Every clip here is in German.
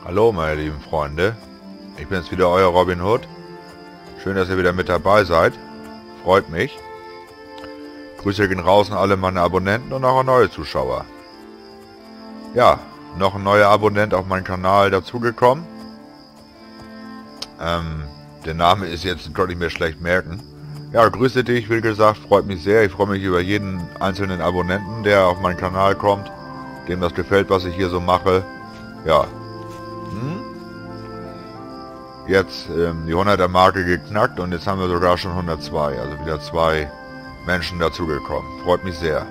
Hallo meine lieben Freunde, ich bin's wieder, euer Robin Hood. Schön, dass ihr wieder mit dabei seid. Freut mich. Grüße gehen raus an alle meine Abonnenten und auch an neue Zuschauer. Ja, noch ein neuer Abonnent auf meinen Kanal dazugekommen. Der Name ist jetzt, konnte ich mir schlecht merken. Ja, grüße dich, wie gesagt, freut mich sehr. Ich freue mich über jeden einzelnen Abonnenten, der auf meinen Kanal kommt, dem das gefällt, was ich hier so mache. Ja. Jetzt die 100er Marke geknackt und jetzt haben wir sogar schon 102, also wieder 2 Menschen dazugekommen. Freut mich sehr.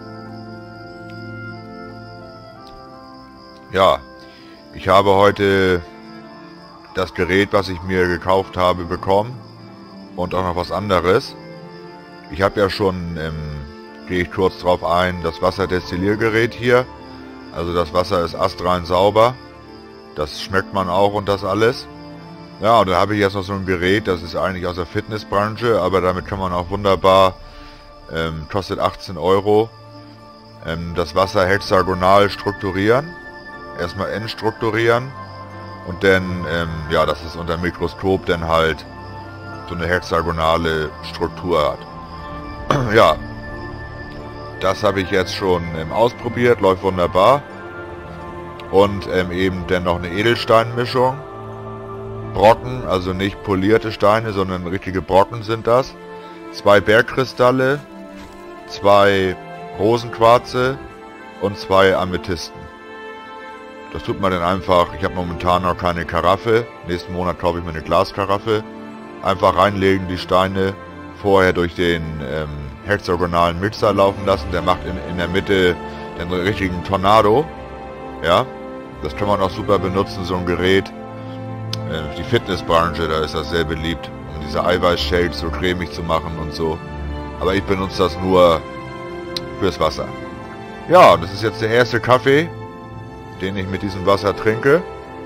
Ja, ich habe heute das Gerät, was ich mir gekauft habe, bekommen und auch noch was anderes. Ich habe ja schon, gehe ich kurz drauf ein, das Wasserdestilliergerät hier. Also das Wasser ist astrein sauber. Das schmeckt man auch und das alles. Ja, und da habe ich jetzt noch so ein Gerät, das ist eigentlich aus der Fitnessbranche, aber damit kann man auch wunderbar, kostet 18 €, das Wasser hexagonal strukturieren. Erstmal entstrukturieren und dann, ja, dass es unter dem Mikroskop dann halt so eine hexagonale Struktur hat. Ja, das habe ich jetzt schon ausprobiert, läuft wunderbar. Und eben dann noch eine Edelsteinmischung. Brocken, also nicht polierte Steine, sondern richtige Brocken sind das. 2 Bergkristalle, 2 Rosenquarze und 2 Amethysten. Das tut man dann einfach, ich habe momentan noch keine Karaffe, nächsten Monat kaufe ich mir eine Glaskaraffe. Einfach reinlegen, die Steine vorher durch den hexagonalen Mixer laufen lassen, der macht in der Mitte den richtigen Tornado. Ja, das kann man auch super benutzen, so ein Gerät. Die Fitnessbranche, da ist das sehr beliebt, um diese Eiweißshakes so cremig zu machen und so. Aber ich benutze das nur fürs Wasser. Ja, das ist jetzt der erste Kaffee, den ich mit diesem Wasser trinke.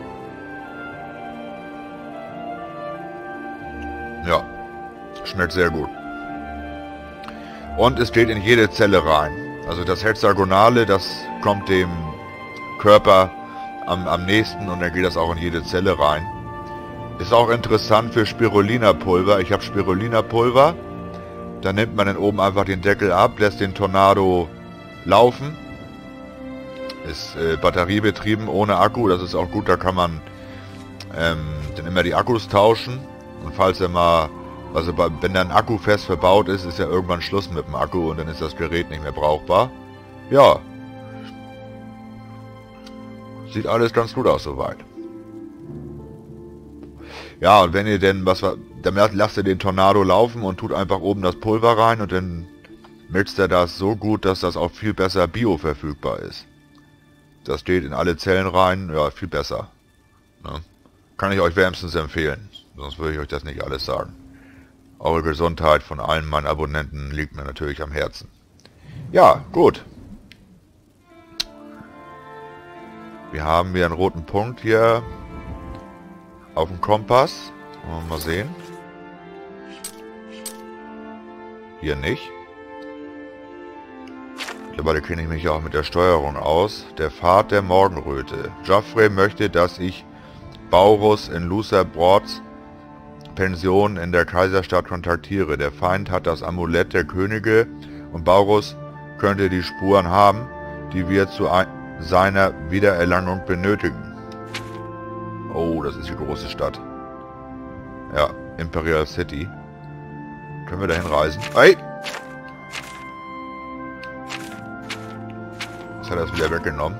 Ja, schmeckt sehr gut. Und es geht in jede Zelle rein. Also das Hexagonale, das kommt dem Körper am nächsten und dann geht das auch in jede Zelle rein. Ist auch interessant für Spirulina-Pulver. Ich habe Spirulina-Pulver. Da nimmt man dann oben einfach den Deckel ab, lässt den Tornado laufen. Ist batteriebetrieben, ohne Akku. Das ist auch gut, da kann man dann immer die Akkus tauschen. Und falls er mal, also wenn dann ein Akku fest verbaut ist, ist ja irgendwann Schluss mit dem Akku und dann ist das Gerät nicht mehr brauchbar. Ja. Sieht alles ganz gut aus soweit. Ja, und wenn ihr denn dann lasst ihr den Tornado laufen und tut einfach oben das Pulver rein und dann mixt er das so gut, dass das auch viel besser bioverfügbar ist. Das geht in alle Zellen rein, ja, viel besser. Ne? Kann ich euch wärmstens empfehlen, sonst würde ich euch das nicht alles sagen. Eure Gesundheit von allen meinen Abonnenten liegt mir natürlich am Herzen. Ja, gut. Wir haben hier einen roten Punkt hier auf dem Kompass. Wollen wir mal sehen. Hier nicht. Mittlerweile kenne ich mich auch mit der Steuerung aus. Der Pfad der Morgenröte. Joffrey möchte, dass ich Baurus in Lucer Broads Pension in der Kaiserstadt kontaktiere. Der Feind hat das Amulett der Könige und Baurus könnte die Spuren haben, die wir zu seiner Wiedererlangung benötigen. Oh, das ist die große Stadt. Ja, Imperial City. Können wir dahin reisen? Hey! Jetzt hat er es wieder weggenommen.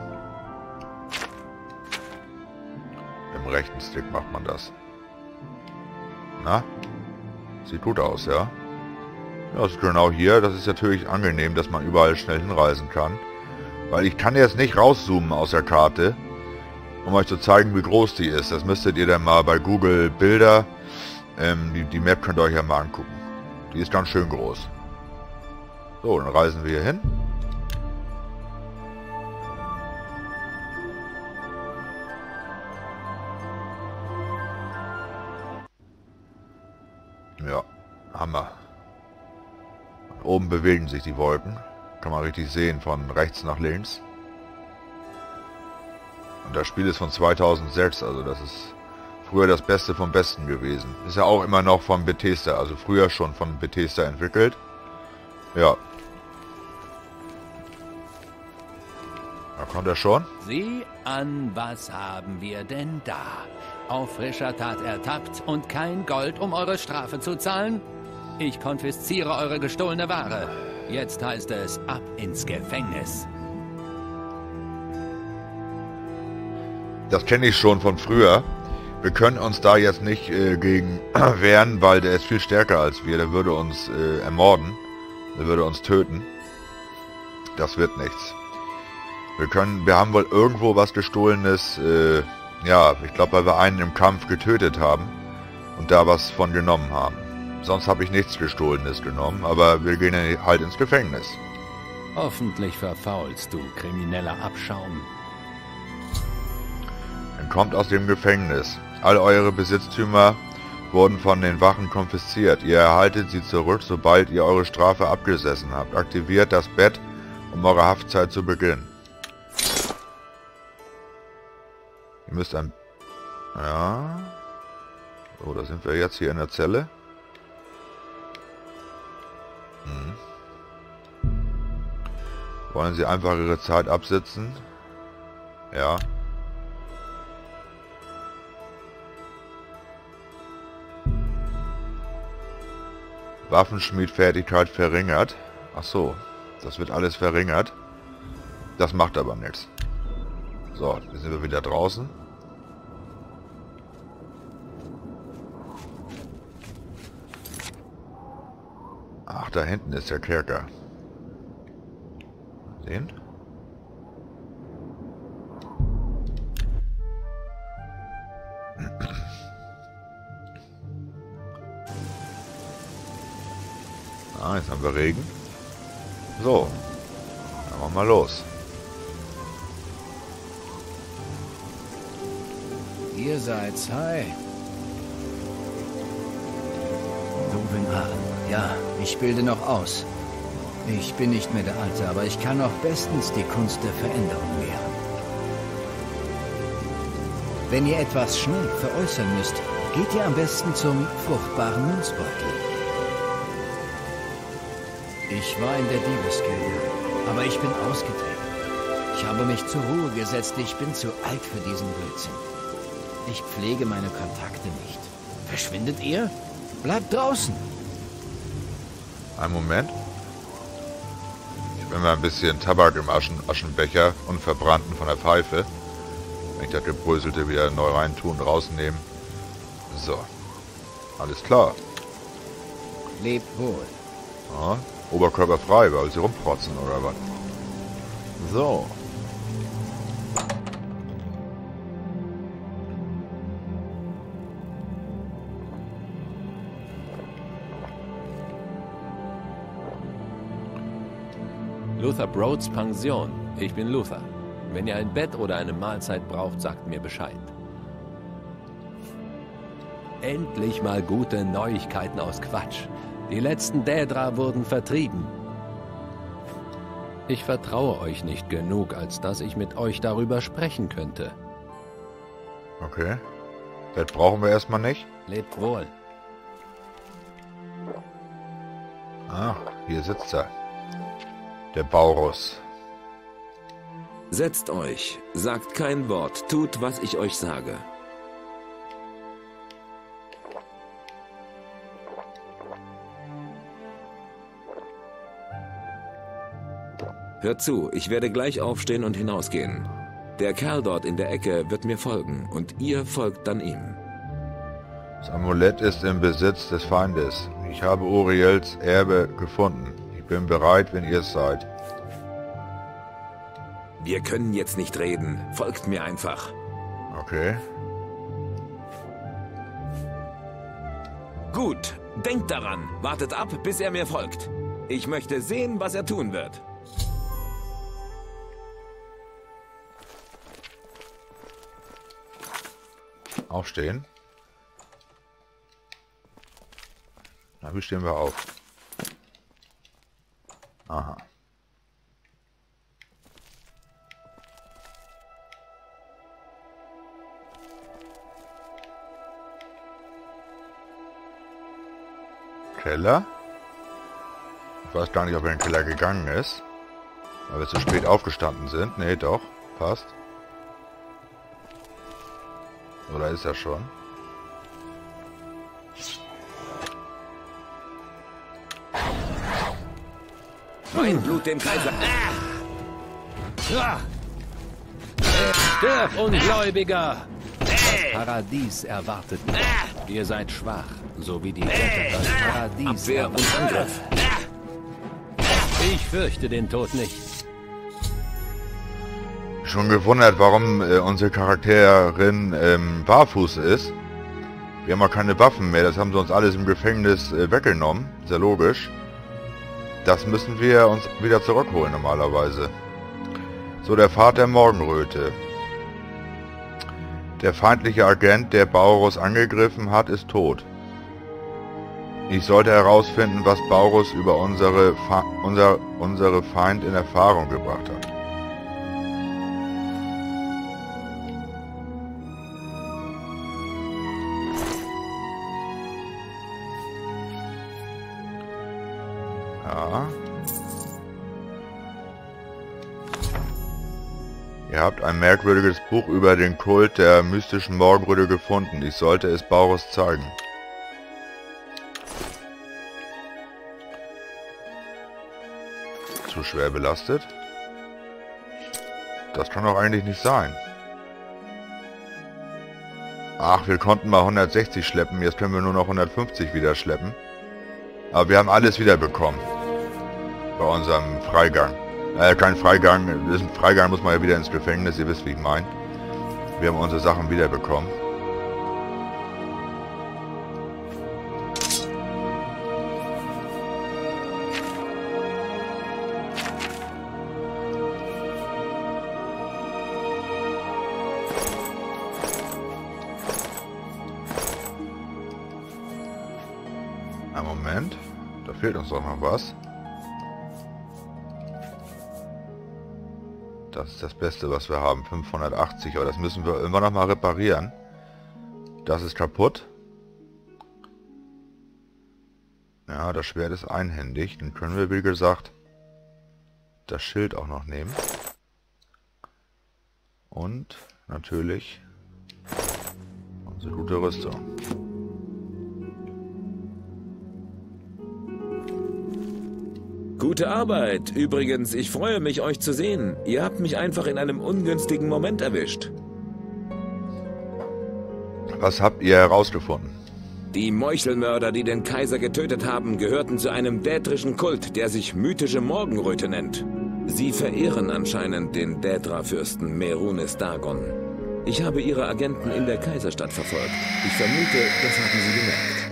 Im rechten Stick macht man das. Na? Sieht gut aus, ja? Ja, das ist genau hier. Das ist natürlich angenehm, dass man überall schnell hinreisen kann. Weil ich kann jetzt nicht rauszoomen aus der Karte, um euch zu zeigen, wie groß die ist. Das müsstet ihr dann mal bei Google Bilder, die Map könnt ihr euch ja mal angucken. Die ist ganz schön groß. So, dann reisen wir hier hin. Ja, Hammer. Und oben bewegen sich die Wolken. Kann man richtig sehen, von rechts nach links. Und das Spiel ist von 2006, also das ist früher das Beste vom Besten gewesen. Ist ja auch immer noch von Bethesda, also früher schon von Bethesda entwickelt. Ja. Da kommt er schon. Sieh an, was haben wir denn da? Auf frischer Tat ertappt und kein Gold, um eure Strafe zu zahlen? Ich konfisziere eure gestohlene Ware. Jetzt heißt es ab ins Gefängnis. Das kenne ich schon von früher. Wir können uns da jetzt nicht gegen wehren, weil der ist viel stärker als wir. Der würde uns ermorden. Der würde uns töten. Das wird nichts. Wir haben wohl irgendwo was Gestohlenes, ja, ich glaube, weil wir einen im Kampf getötet haben und da was von genommen haben. Sonst habe ich nichts Gestohlenes genommen, aber wir gehen halt ins Gefängnis. Hoffentlich verfaulst du, krimineller Abschaum. Dann kommt aus dem Gefängnis. All eure Besitztümer wurden von den Wachen konfisziert. Ihr erhaltet sie zurück, sobald ihr eure Strafe abgesessen habt. Aktiviert das Bett, um eure Haftzeit zu beginnen. Ihr müsst ein... Ja... So, da sind wir jetzt hier in der Zelle. Wollen Sie einfach Ihre Zeit absitzen? Ja. Waffenschmiedfertigkeit verringert. Ach so, das wird alles verringert. Das macht aber nichts. So, jetzt sind wir wieder draußen. Ach, da hinten ist der Kerker. Sehen? Ah, jetzt haben wir Regen. So, dann machen wir los. Ihr seid's, hi. Duvenhahn, ja, ich bilde noch aus. Ich bin nicht mehr der Alte, aber ich kann noch bestens die Kunst der Veränderung lehren. Wenn ihr etwas schnell veräußern müsst, geht ihr am besten zum fruchtbaren Münzbeutel. Ich war in der Diebesgilde, aber ich bin ausgetreten. Ich habe mich zur Ruhe gesetzt, ich bin zu alt für diesen Blödsinn. Ich pflege meine Kontakte nicht. Verschwindet ihr? Bleibt draußen! Einen Moment. Ich will mal ein bisschen Tabak im Aschenbecher, unverbrannten von der Pfeife. Wenn ich das Gebröselte wieder neu reintun, rausnehmen. So. Alles klar. Lebt wohl. Ja, Oberkörper frei, weil sie rumprotzen oder was. So. Luther Broads Pension. Ich bin Luther. Wenn ihr ein Bett oder eine Mahlzeit braucht, sagt mir Bescheid. Endlich mal gute Neuigkeiten aus Quatsch. Die letzten Daedra wurden vertrieben. Ich vertraue euch nicht genug, als dass ich mit euch darüber sprechen könnte. Okay. Das brauchen wir erstmal nicht. Lebt wohl. Ah, hier sitzt er. Der Baurus. Setzt euch, sagt kein Wort, tut, was ich euch sage. Hört zu, ich werde gleich aufstehen und hinausgehen. Der Kerl dort in der Ecke wird mir folgen und ihr folgt dann ihm. Das Amulett ist im Besitz des Feindes. Ich habe Uriels Erbe gefunden. Ich bin bereit, wenn ihr es seid. Wir können jetzt nicht reden. Folgt mir einfach. Okay. Gut, denkt daran. Wartet ab, bis er mir folgt. Ich möchte sehen, was er tun wird. Aufstehen. Na, wie stehen wir auf? Aha. Keller. Ich weiß gar nicht, ob er in den Keller gegangen ist. Weil wir zu spät aufgestanden sind. Nee, doch. Passt. Oder ist er schon? Mein Blut dem Kaiser. Stirb, Ungläubiger! Das Paradies erwartet ihr. Ihr seid schwach, so wie die Götter das Paradies Abwehr und Angriff. Ich fürchte den Tod nicht. Schon gewundert, warum unsere Charakterin barfuß ist. Wir haben ja keine Waffen mehr, das haben sie uns alles im Gefängnis weggenommen. Sehr logisch. Das müssen wir uns wieder zurückholen normalerweise. So, der Pfad der Morgenröte. Der feindliche Agent, der Baurus angegriffen hat, ist tot. Ich sollte herausfinden, was Baurus über unsere Feind in Erfahrung gebracht hat. Ja. Ihr habt ein merkwürdiges Buch über den Kult der mystischen Morgenröte gefunden. Ich sollte es Baurus zeigen. Zu schwer belastet? Das kann doch eigentlich nicht sein. Ach, wir konnten mal 160 schleppen, jetzt können wir nur noch 150 wieder schleppen. Aber wir haben alles wiederbekommen. Bei unserem Freigang. Kein Freigang, das ist ein Freigang, muss man ja wieder ins Gefängnis, ihr wisst, wie ich meine. Wir haben unsere Sachen wiederbekommen. Einen Moment, da fehlt uns doch noch was. Das ist das Beste, was wir haben. 580, aber das müssen wir immer noch mal reparieren. Das ist kaputt. Ja, das Schwert ist einhändig. Dann können wir, wie gesagt, das Schild auch noch nehmen. Und natürlich unsere gute Rüstung. Gute Arbeit. Übrigens, ich freue mich, euch zu sehen. Ihr habt mich einfach in einem ungünstigen Moment erwischt. Was habt ihr herausgefunden? Die Meuchelmörder, die den Kaiser getötet haben, gehörten zu einem dätrischen Kult, der sich mythische Morgenröte nennt. Sie verehren anscheinend den Dädra-Fürsten Merunes Dagon. Ich habe ihre Agenten in der Kaiserstadt verfolgt. Ich vermute, das haben sie gemerkt.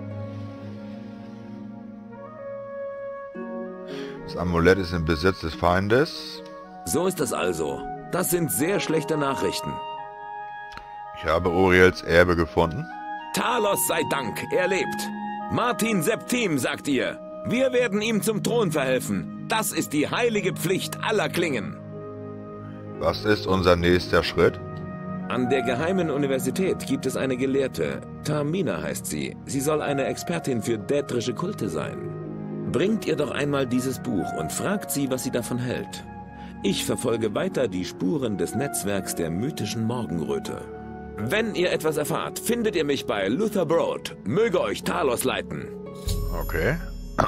Das Amulett ist im Besitz des Feindes. So ist es also. Das sind sehr schlechte Nachrichten. Ich habe Uriels Erbe gefunden. Talos sei Dank, er lebt. Martin Septim, sagt ihr. Wir werden ihm zum Thron verhelfen. Das ist die heilige Pflicht aller Klingen. Was ist unser nächster Schritt? An der Geheimen Universität gibt es eine Gelehrte. Tamina heißt sie. Sie soll eine Expertin für dätrische Kulte sein. Bringt ihr doch einmal dieses Buch und fragt sie, was sie davon hält. Ich verfolge weiter die Spuren des Netzwerks der mythischen Morgenröte. Wenn ihr etwas erfahrt, findet ihr mich bei Luther Broad. Möge euch Talos leiten. Okay.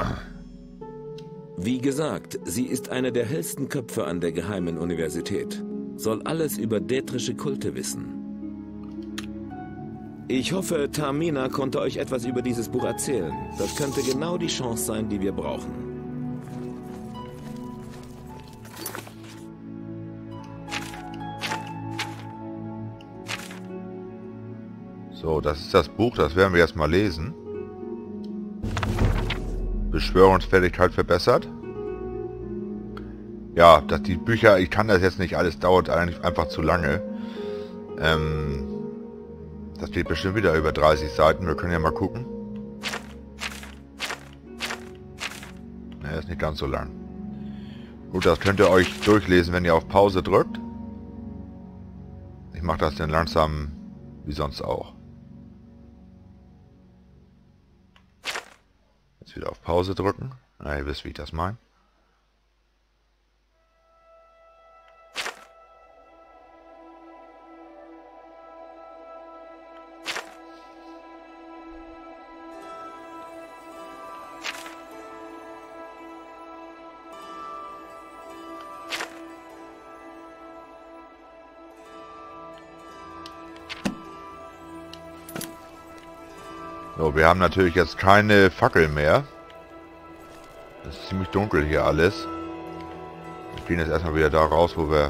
Wie gesagt, sie ist eine der hellsten Köpfe an der Geheimen Universität. Soll alles über dätrische Kulte wissen. Ich hoffe, Tamina konnte euch etwas über dieses Buch erzählen. Das könnte genau die Chance sein, die wir brauchen. So, das ist das Buch, das werden wir jetzt mal lesen. Beschwörungsfähigkeit verbessert. Ja, die Bücher, ich kann das jetzt nicht alles, dauert eigentlich einfach zu lange. Das geht bestimmt wieder über 30 Seiten, wir können ja mal gucken. Ne, ist nicht ganz so lang. Gut, das könnt ihr euch durchlesen, wenn ihr auf Pause drückt. Ich mache das dann langsam wie sonst auch. Jetzt wieder auf Pause drücken. Na, ihr wisst, wie ich das meine. So, wir haben natürlich jetzt keine Fackel mehr. Es ist ziemlich dunkel hier alles. Wir gehen jetzt erstmal wieder da raus, wo wir...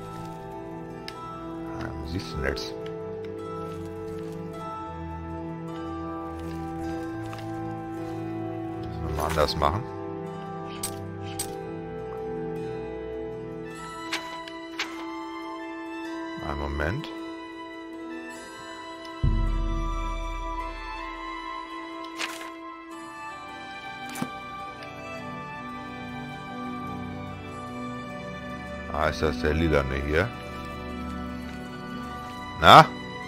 siehst du nichts. Müssen wir mal anders machen. Einen Moment. Ah, ist das der Lilane hier? Na?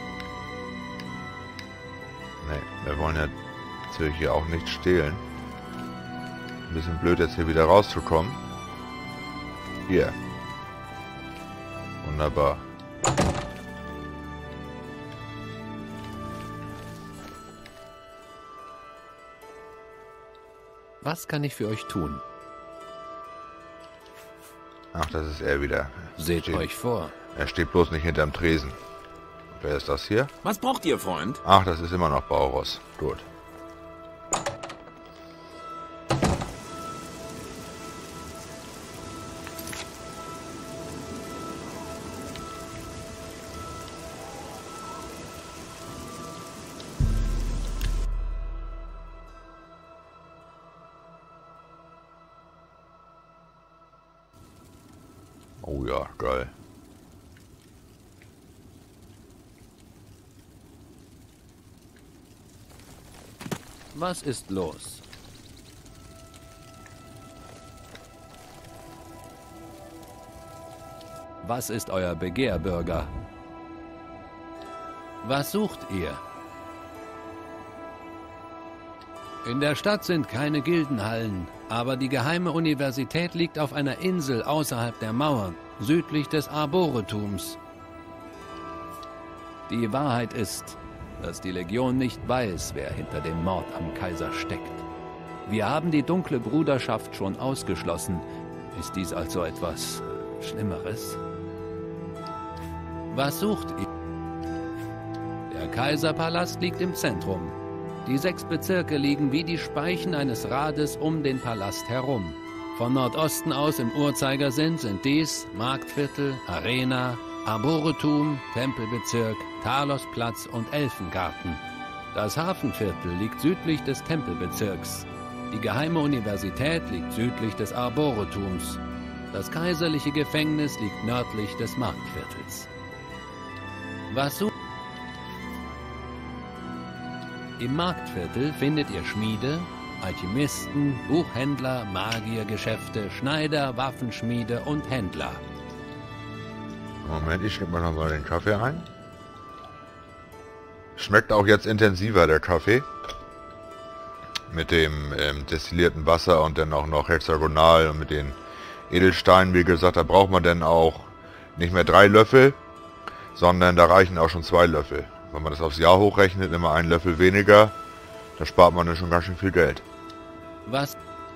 Ne, wir wollen ja natürlich hier auch nicht stehlen. Ein bisschen blöd jetzt hier wieder rauszukommen. Hier. Wunderbar. Was kann ich für euch tun? Ach, das ist er wieder. Seht euch vor. Er steht bloß nicht hinterm Tresen. Wer ist das hier? Was braucht ihr, Freund? Ach, das ist immer noch Bauros. Gut. Oh ja, geil. Was ist los? Was ist euer Begehr, Bürger? Was sucht ihr? In der Stadt sind keine Gildenhallen, aber die geheime Universität liegt auf einer Insel außerhalb der Mauern, südlich des Arboretums. Die Wahrheit ist, dass die Legion nicht weiß, wer hinter dem Mord am Kaiser steckt. Wir haben die dunkle Bruderschaft schon ausgeschlossen. Ist dies also etwas Schlimmeres? Was sucht ihr? Der Kaiserpalast liegt im Zentrum. Die 6 Bezirke liegen wie die Speichen eines Rades um den Palast herum. Von Nordosten aus im Uhrzeigersinn sind dies Marktviertel, Arena, Arboretum, Tempelbezirk, Talosplatz und Elfengarten. Das Hafenviertel liegt südlich des Tempelbezirks. Die geheime Universität liegt südlich des Arboretums. Das kaiserliche Gefängnis liegt nördlich des Marktviertels. Was sucht? Im Marktviertel findet ihr Schmiede, Alchemisten, Buchhändler, Magiergeschäfte, Schneider, Waffenschmiede und Händler. Moment, ich schnipp mal nochmal den Kaffee ein. Schmeckt auch jetzt intensiver, der Kaffee. Mit dem destillierten Wasser und dann auch noch hexagonal und mit den Edelsteinen. Wie gesagt, da braucht man dann auch nicht mehr 3 Löffel, sondern da reichen auch schon 2 Löffel. Wenn man das aufs Jahr hochrechnet, immer 1 Löffel weniger, da spart man dann schon ganz schön viel Geld. Was?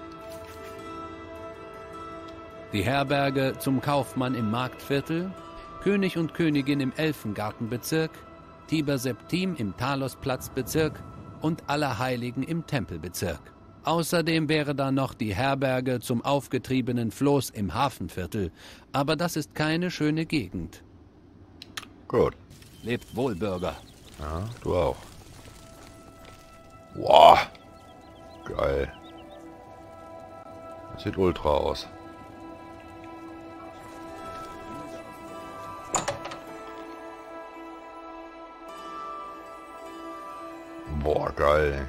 Die Herberge zum Kaufmann im Marktviertel, König und Königin im Elfengartenbezirk, Tiber Septim im Talosplatzbezirk und Allerheiligen im Tempelbezirk. Außerdem wäre da noch die Herberge zum aufgetriebenen Floß im Hafenviertel, aber das ist keine schöne Gegend. Gut. Lebt wohl, Bürger. Ja, du auch. Wow. Geil. Das sieht ultra aus. Boah, geil.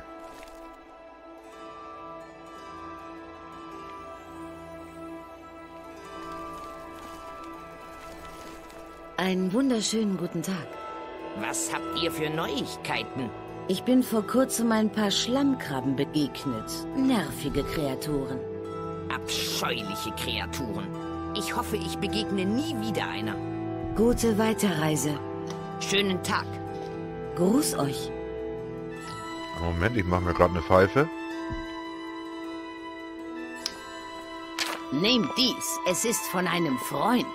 Einen wunderschönen guten Tag. Was habt ihr für Neuigkeiten? Ich bin vor kurzem ein paar Schlammkrabben begegnet. Nervige Kreaturen. Abscheuliche Kreaturen. Ich hoffe, ich begegne nie wieder einer. Gute Weiterreise. Schönen Tag. Gruß euch. Moment, ich mache mir gerade eine Pfeife. Nehmt dies. Es ist von einem Freund.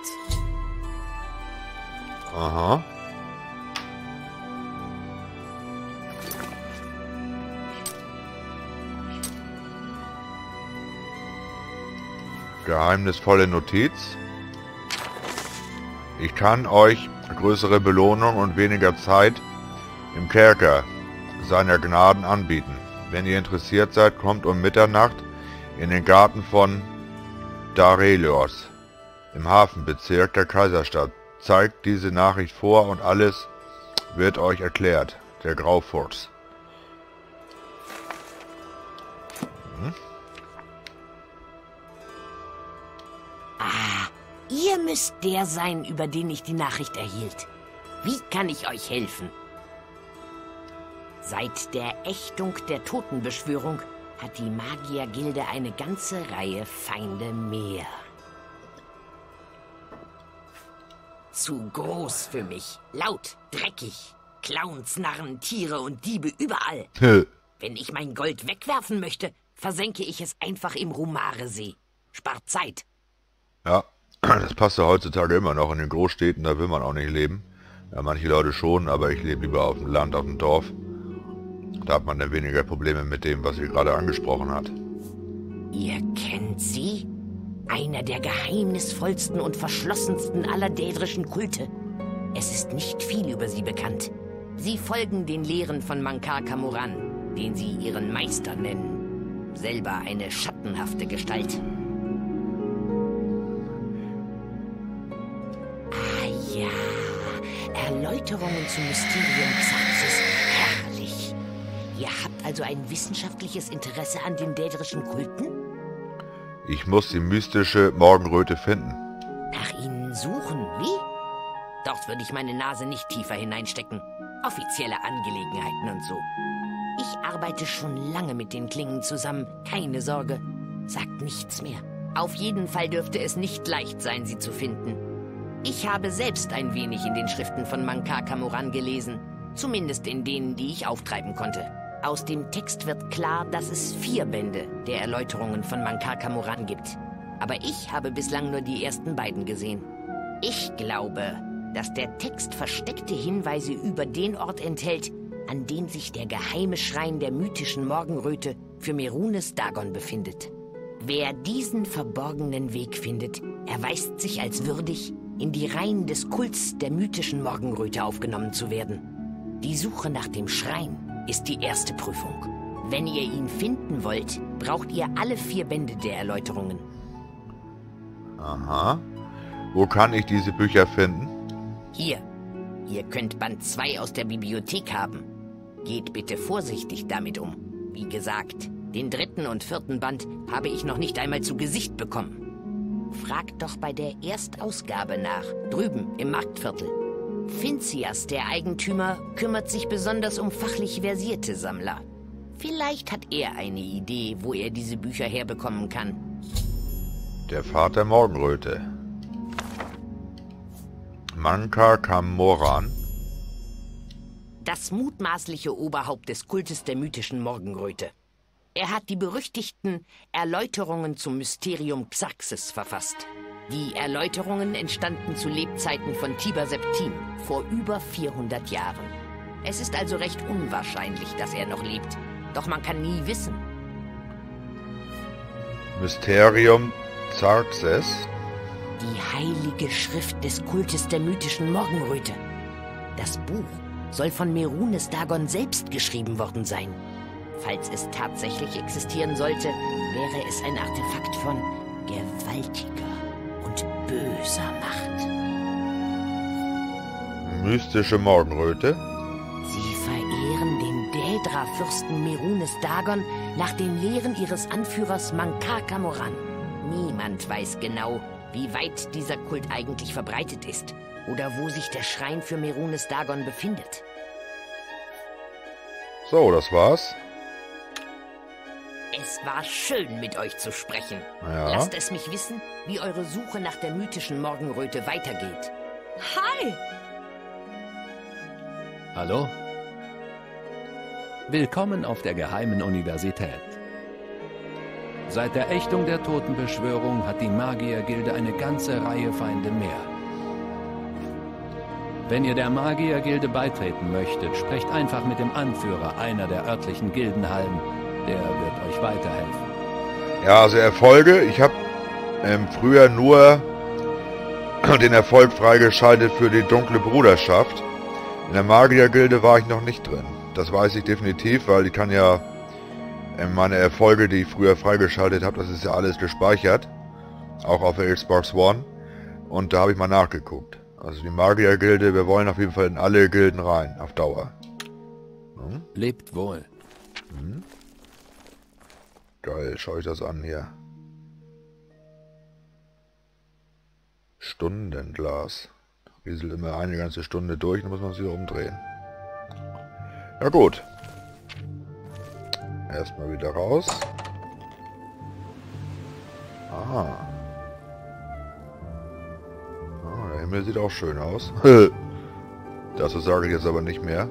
Aha. Geheimnisvolle Notiz. Ich kann euch größere Belohnung und weniger Zeit im Kerker seiner Gnaden anbieten. Wenn ihr interessiert seid, kommt um Mitternacht in den Garten von Dareios im Hafenbezirk der Kaiserstadt. Zeigt diese Nachricht vor und alles wird euch erklärt. Der Graufuchs. Ihr müsst der sein, über den ich die Nachricht erhielt. Wie kann ich euch helfen? Seit der Ächtung der Totenbeschwörung hat die Magiergilde eine ganze Reihe Feinde mehr. Zu groß für mich. Laut, dreckig. Clowns, Narren, Tiere und Diebe überall. Wenn ich mein Gold wegwerfen möchte, versenke ich es einfach im Rumare-See. Spart Zeit. Ja, das passt ja heutzutage immer noch. In den Großstädten, da will man auch nicht leben. Ja, manche Leute schon, aber ich lebe lieber auf dem Land, auf dem Dorf. Da hat man dann weniger Probleme mit dem, was sie gerade angesprochen hat. Ihr kennt sie? Einer der geheimnisvollsten und verschlossensten aller dädrischen Kulte. Es ist nicht viel über sie bekannt. Sie folgen den Lehren von Mankar Camoran, den sie ihren Meister nennen. Selber eine schattenhafte Gestalt. Ah ja, Erläuterungen zum Mysterium Xaxis. Herrlich. Ihr habt also ein wissenschaftliches Interesse an den dädrischen Kulten? Ich muss die mystische Morgenröte finden. Nach ihnen suchen, wie? Dort würde ich meine Nase nicht tiefer hineinstecken. Offizielle Angelegenheiten und so. Ich arbeite schon lange mit den Klingen zusammen, keine Sorge. Sagt nichts mehr. Auf jeden Fall dürfte es nicht leicht sein, sie zu finden. Ich habe selbst ein wenig in den Schriften von Mankar Camoran gelesen. Zumindest in denen, die ich auftreiben konnte. Aus dem Text wird klar, dass es 4 Bände der Erläuterungen von Mankar Camoran gibt. Aber ich habe bislang nur die ersten beiden gesehen. Ich glaube, dass der Text versteckte Hinweise über den Ort enthält, an dem sich der geheime Schrein der mythischen Morgenröte für Merunes Dagon befindet. Wer diesen verborgenen Weg findet, erweist sich als würdig, in die Reihen des Kults der mythischen Morgenröte aufgenommen zu werden. Die Suche nach dem Schrein ist die erste Prüfung. Wenn ihr ihn finden wollt, braucht ihr alle 4 Bände der Erläuterungen. Aha. Wo kann ich diese Bücher finden? Hier. Ihr könnt Band 2 aus der Bibliothek haben. Geht bitte vorsichtig damit um. Wie gesagt, den 3. und 4. Band habe ich noch nicht einmal zu Gesicht bekommen. Fragt doch bei der Erstausgabe nach, drüben im Marktviertel. Finzias, der Eigentümer, kümmert sich besonders um fachlich versierte Sammler. Vielleicht hat er eine Idee, wo er diese Bücher herbekommen kann. Der Vater Morgenröte. Mankar Camoran. Das mutmaßliche Oberhaupt des Kultes der mythischen Morgenröte. Er hat die berüchtigten Erläuterungen zum Mysterium Xaxis verfasst. Die Erläuterungen entstanden zu Lebzeiten von Tiber Septim, vor über 400 Jahren. Es ist also recht unwahrscheinlich, dass er noch lebt. Doch man kann nie wissen. Mysterium Xaxis. Die heilige Schrift des Kultes der mythischen Morgenröte. Das Buch soll von Merunes Dagon selbst geschrieben worden sein. Falls es tatsächlich existieren sollte, wäre es ein Artefakt von gewaltiger und böser Macht. Mystische Morgenröte. Sie verehren den Dädra-Fürsten Merunes Dagon nach den Lehren ihres Anführers Mankar Camoran. Niemand weiß genau, wie weit dieser Kult eigentlich verbreitet ist oder wo sich der Schrein für Merunes Dagon befindet. So, das war's. Es war schön, mit euch zu sprechen. Ja. Lasst es mich wissen, wie eure Suche nach der mythischen Morgenröte weitergeht. Hi! Hallo? Willkommen auf der Geheimen Universität. Seit der Ächtung der Totenbeschwörung hat die Magiergilde eine ganze Reihe Feinde mehr. Wenn ihr der Magiergilde beitreten möchtet, sprecht einfach mit dem Anführer einer der örtlichen Gildenhallen. Der wird euch weiterhelfen. Ja, also Erfolge. Ich habe früher nur den Erfolg freigeschaltet für die Dunkle Bruderschaft. In der Magiergilde war ich noch nicht drin. Das weiß ich definitiv, weil ich kann ja meine Erfolge, die ich früher freigeschaltet habe, das ist ja alles gespeichert. Auch auf der Xbox One. Und da habe ich mal nachgeguckt. Also die Magiergilde, wir wollen auf jeden Fall in alle Gilden rein, auf Dauer. Hm? Lebt wohl. Hm? Geil, schau ich das an hier. Stundenglas. Rieselt immer eine ganze Stunde durch, dann muss man sich umdrehen. Ja gut. Erstmal wieder raus. Aha. Ah, der Himmel sieht auch schön aus. Das sage ich jetzt aber nicht mehr.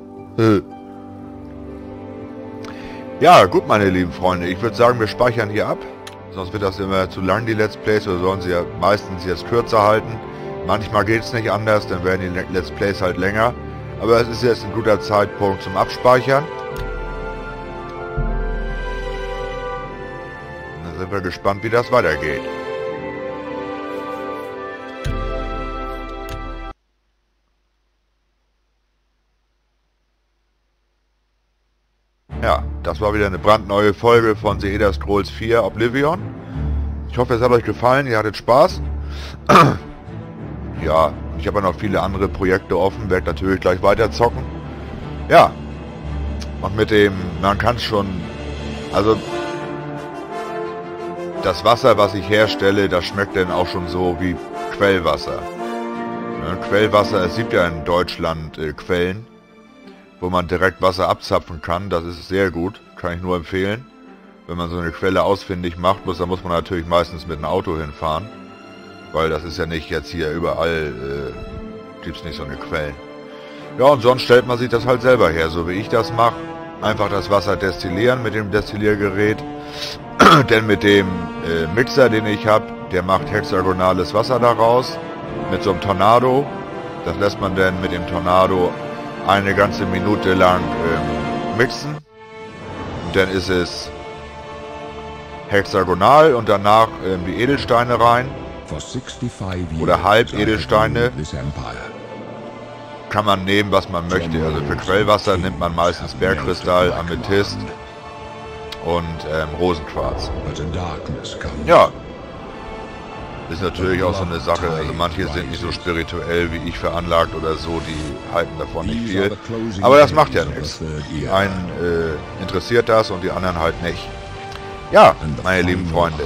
Ja, gut, meine lieben Freunde. Ich würde sagen, wir speichern hier ab. Sonst wird das immer zu lang, die Let's Plays. Oder sollen sie ja meistens jetzt kürzer halten. Manchmal geht es nicht anders, dann werden die Let's Plays halt länger. Aber es ist jetzt ein guter Zeitpunkt zum Abspeichern. Und dann sind wir gespannt, wie das weitergeht. Ja, das war wieder eine brandneue Folge von The Elder Scrolls 4 Oblivion. Ich hoffe, es hat euch gefallen, ihr hattet Spaß. Ja, ich habe ja noch viele andere Projekte offen, werde natürlich gleich weiter zocken. Ja, und mit dem, man kann schon, also das Wasser, was ich herstelle, das schmeckt dann auch schon so wie Quellwasser. Ja, Quellwasser, es gibt ja in Deutschland Quellen, wo man direkt Wasser abzapfen kann. Das ist sehr gut, kann ich nur empfehlen. Wenn man so eine Quelle ausfindig macht, dann muss man natürlich meistens mit einem Auto hinfahren. Weil das ist ja nicht jetzt hier überall, gibt es nicht so eine Quelle. Ja, und sonst stellt man sich das halt selber her, so wie ich das mache. Einfach das Wasser destillieren mit dem Destilliergerät. Denn mit dem Mixer, den ich habe, der macht hexagonales Wasser daraus. Mit so einem Tornado. Das lässt man dann mit dem Tornado eine ganze Minute lang mixen. Und dann ist es hexagonal und danach die Edelsteine rein. Oder Halbedelsteine. Kann man nehmen, was man möchte. Also für Quellwasser nimmt man meistens Bergkristall, Amethyst und Rosenquarz. Ja. Ist natürlich auch so eine Sache, also manche sind nicht so spirituell wie ich veranlagt oder so, die halten davon nicht viel. Aber das macht ja nichts. Die einen interessiert das und die anderen halt nicht. Ja, meine lieben Freunde.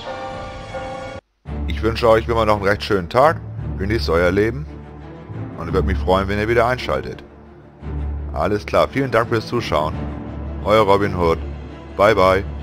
Ich wünsche euch wie immer noch einen recht schönen Tag. Genießt euer Leben. Und ich würde mich freuen, wenn ihr wieder einschaltet. Alles klar, vielen Dank fürs Zuschauen. Euer Robin Hood. Bye bye.